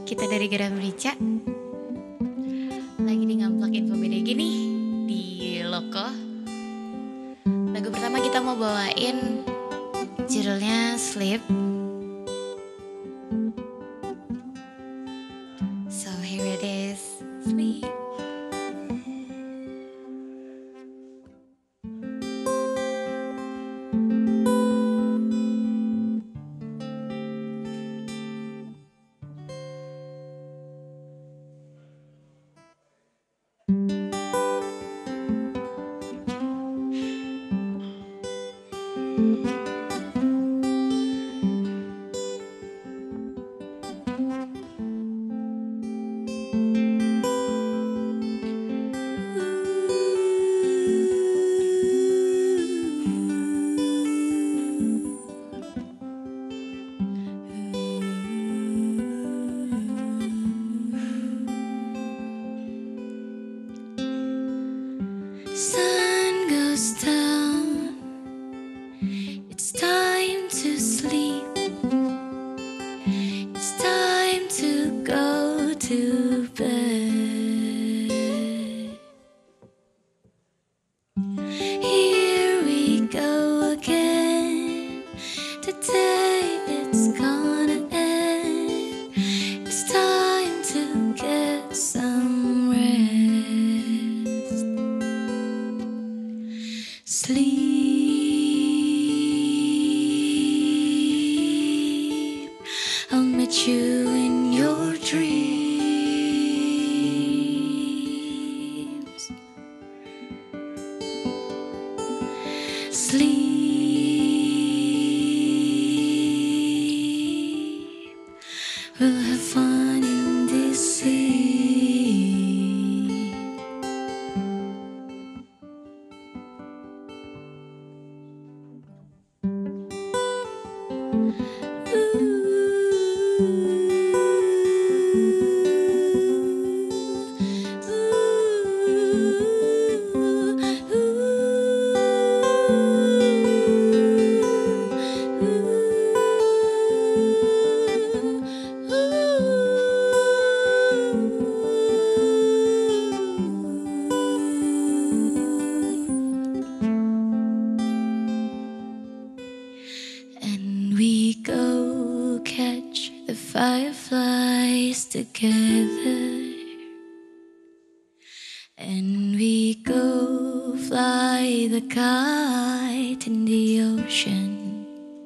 Kita dari Geram Rica lagi di ngamplak info BDG nih di Loko. Lagu pertama kita mau bawain judulnya Sleep. So here it is, Sleep. Sun goes down, it's time to sleep, it's time to go to bed. Here we go again, today it's gonna end, it's time to get some rest. Sleep, I'll meet you in your dreams. Sleep, we'll have fun in this sea. We go catch the fireflies together, and we go fly the kite in the ocean,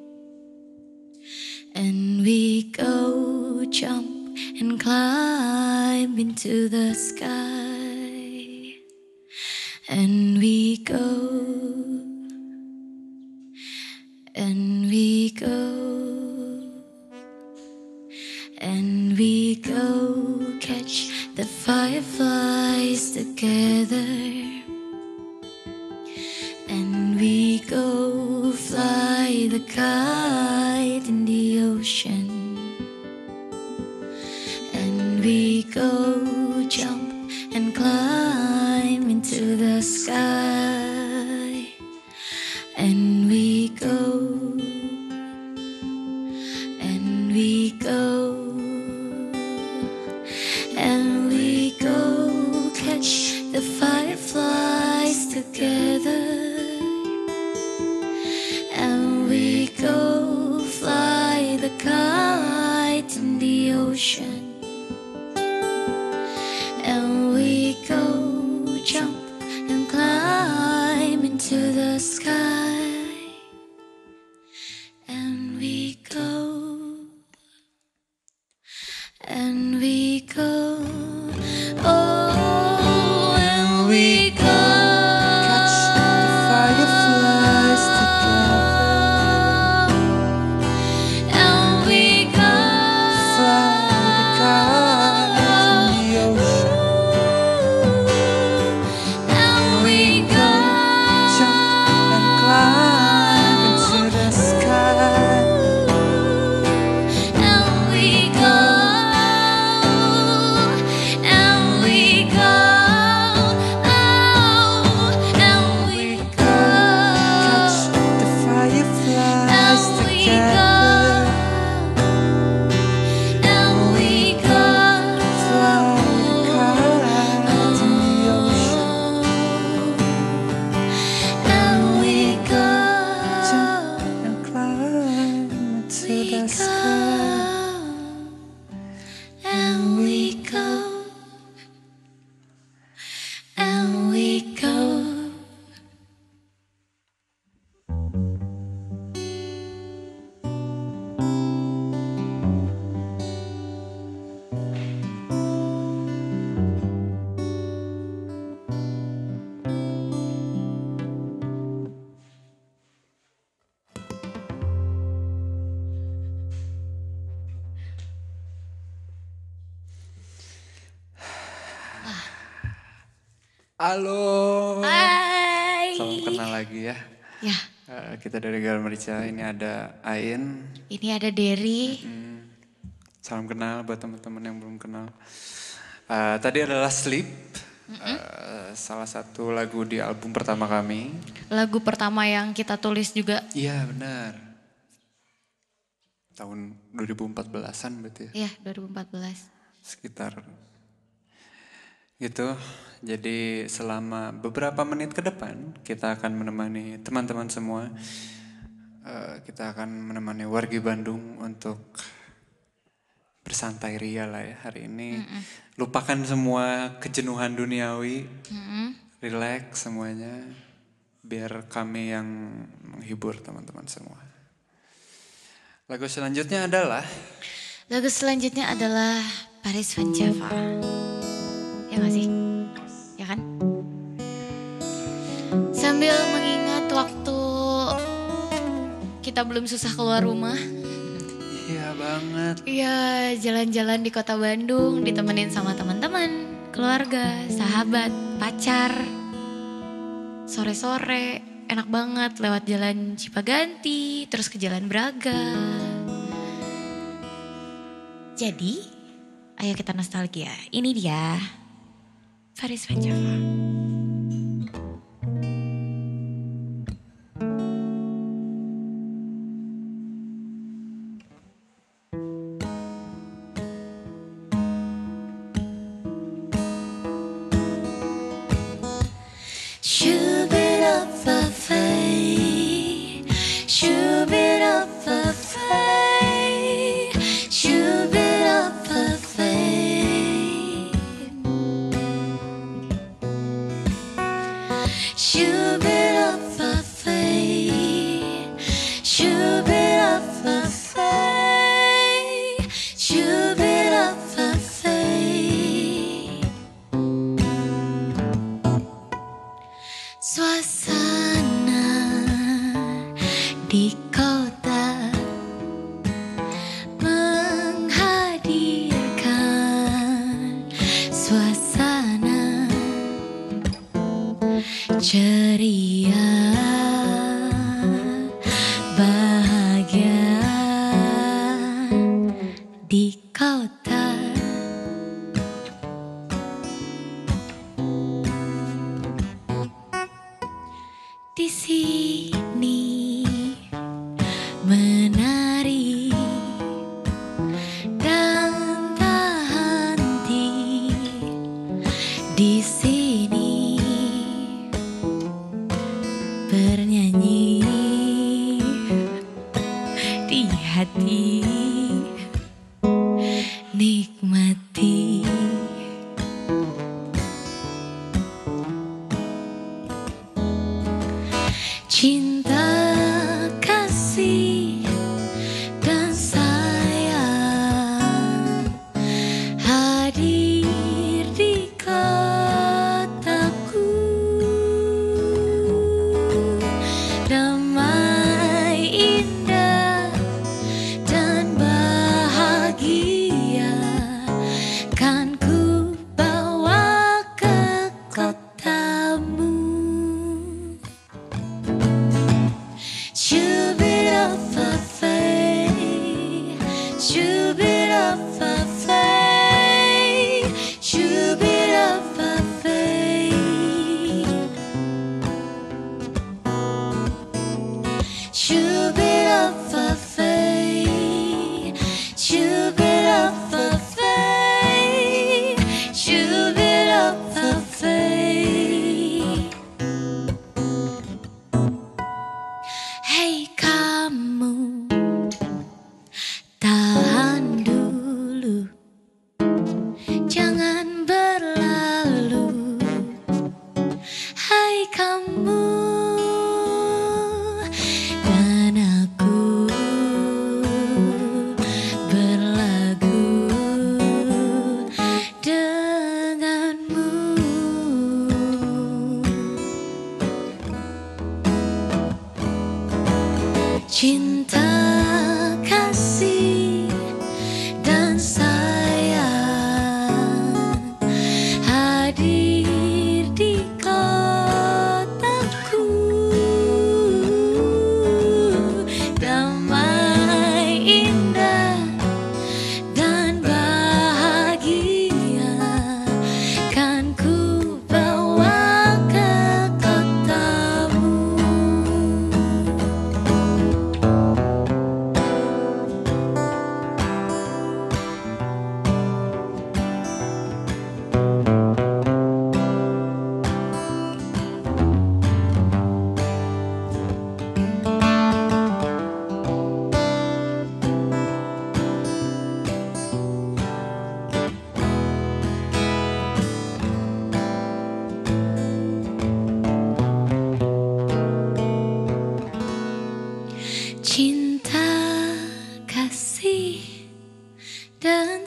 and we go jump and climb into the sky, and we go and we go catch the fireflies together, and we go fly the kite in the ocean, and we go jump and climb into the sky, and we go catch the fireflies together, and we go fly the kite in the ocean, and we go jump and climb into the sky, and we go oh, and we go Catch the fireflies together, and we go fly the kite in the ocean, and we go jump and climb into the sky, and we go Halo. Hai. Salam kenal lagi ya. Ya, Kita dari Gal Merica, ini ada Ain. ini ada Derry. Salam kenal buat teman-teman yang belum kenal. Tadi adalah Sleep, salah satu lagu di album pertama kami. Lagu pertama yang kita tulis juga. Iya benar. Tahun 2014-an berarti ya. Ya, 2014. Sekitar gitu. Jadi selama beberapa menit ke depan kita akan menemani teman-teman semua. Kita akan menemani wargi Bandung untuk bersantai ria lah ya hari ini. Lupakan semua kejenuhan duniawi. Relax semuanya. Biar kami yang menghibur teman-teman semua. Lagu selanjutnya adalah Paris Van Java. Ya gak sih? Ya kan? Sambil mengingat waktu kita belum susah keluar rumah. Iya banget. Iya, jalan-jalan di kota Bandung, ditemenin sama teman-teman, keluarga, sahabat, pacar. Sore-sore, enak banget lewat jalan Cipaganti, terus ke Jalan Braga. Jadi, ayo kita nostalgia. Ini dia, Paris Van Java. Suasana di kota menghadirkan suasana ceria, bahagia di kota. Di sini menari dan tak henti. Di sini bernyanyi di hati, nikmati. Cinta, kasih, dan sayang hadir di kotaku. Damai, indah, dan bahagia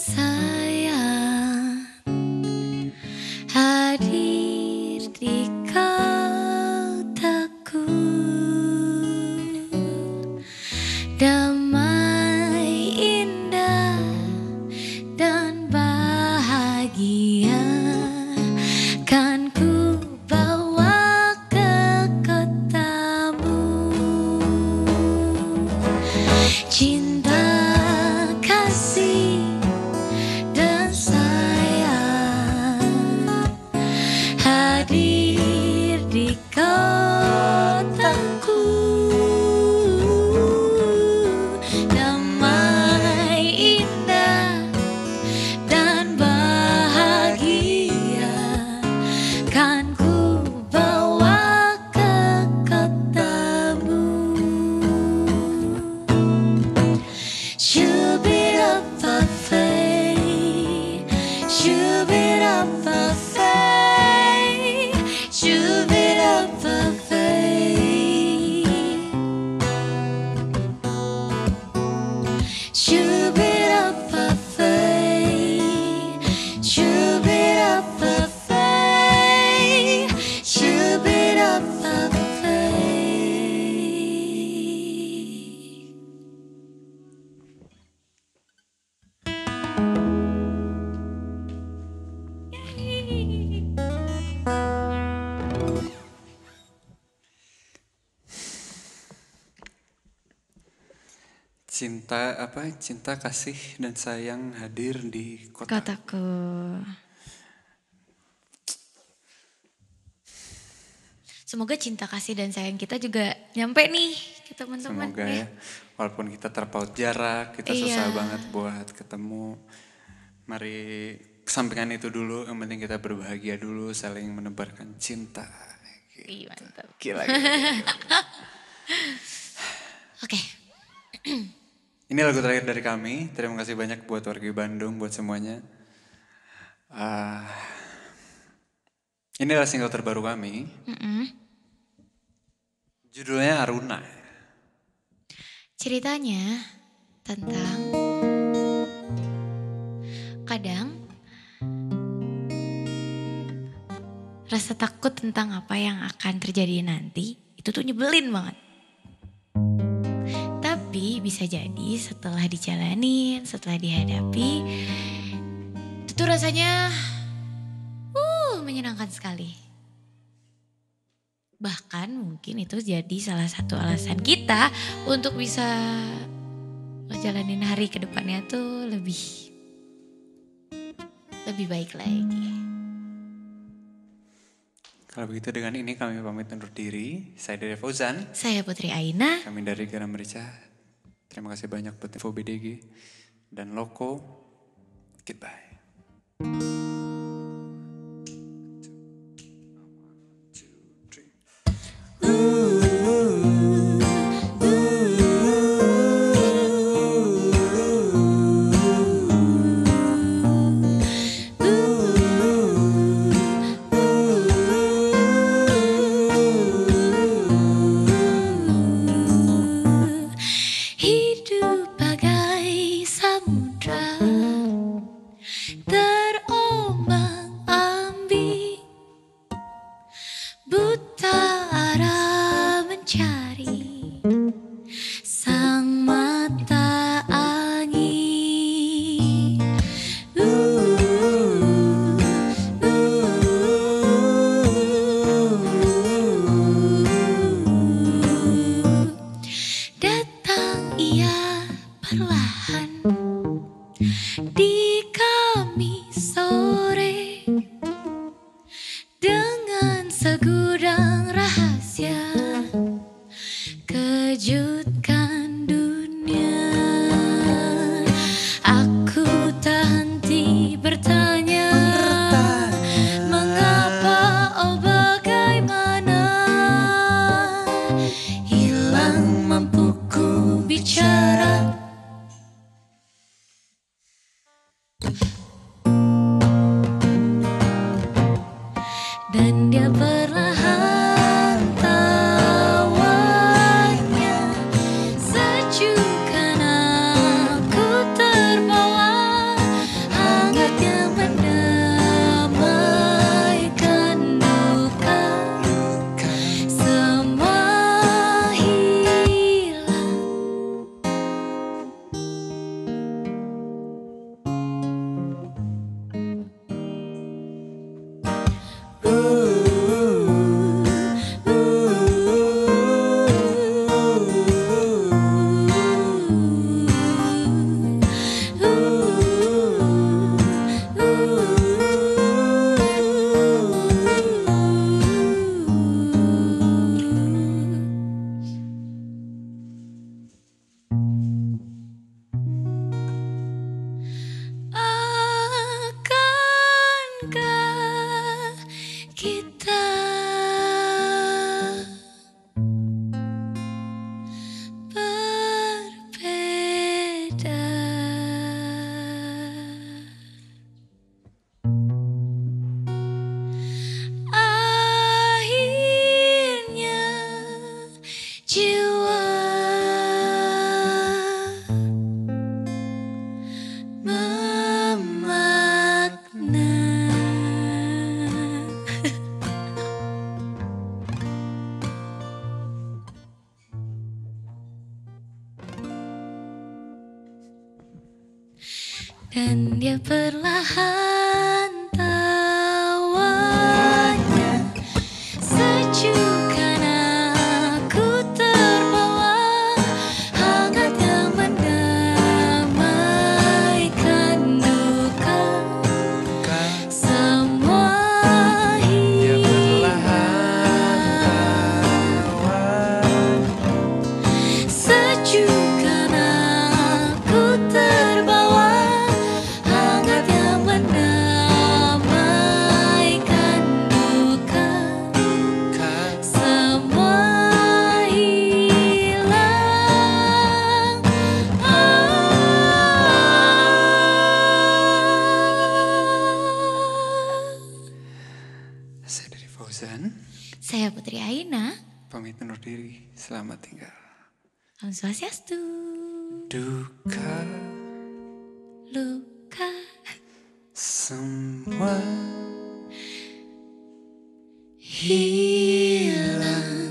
sayang hadir di kotaku, damai indah dan bahagia kan ku bawa ke kotamu. Cinta kasih dan sayang hadir di kotaku, damai indah dan bahagia kan ku bawa ke kotamu. Shoo-be-da-ba-fay, shoo-be-da-ba-fay, shoo-be-da-ba-fay, shoo-be-da-ba-fay, shoo-be-da-ba-fay, shoo-be-da-ba-fay. Cinta kasih dan sayang hadir di kota. Kotaku. Semoga cinta kasih dan sayang kita juga nyampe nih ke teman-teman. Semoga ya. Walaupun kita terpaut jarak, kita susah banget buat ketemu. Mari kesampingan itu dulu, yang penting kita berbahagia dulu, saling menebarkan cinta. Ih, mantap. Gila. Oke. Ini lagu terakhir dari kami. Terima kasih banyak buat warga Bandung, buat semuanya. Ini adalah single terbaru kami. Judulnya Aruna. Ceritanya tentang kadang rasa takut tentang apa yang akan terjadi nanti itu tuh nyebelin banget. Tapi bisa jadi setelah dijalanin, setelah dihadapi, itu tuh rasanya menyenangkan sekali. Bahkan mungkin itu jadi salah satu alasan kita untuk bisa ngejalanin hari ke depannya tuh lebih baik lagi. Kalau begitu dengan ini kami pamit undur diri. Saya Dede Fauzan. Saya Putri Aina. Kami dari Garam Merica. Terima kasih banyak buat info BDG dan Loko. Goodbye. Hidup bagai samudra terombang-ambing, buta arah mencari sang mata angin. Datang ia perlahan di Kamis sore dengan segudang rahasia, kejutkan dunia. Aku tak henti bertanya, mengapa, oh bagaimana, hilang mampuku bicara. Dan dia perlahan tawanya, sejukkan aku terbawa Dan dia perlahan tawanya sejukan aku terbawa hangat yang mendamaikan duka semua hilang sejukan aku terbawa hangat yang mendamaikan duka semua hilang. Saya dari Fauzan. Saya Putri Aina. Pamit undur diri. Selamat tinggal. Om Swastiastu. Duka Luka semua hilang.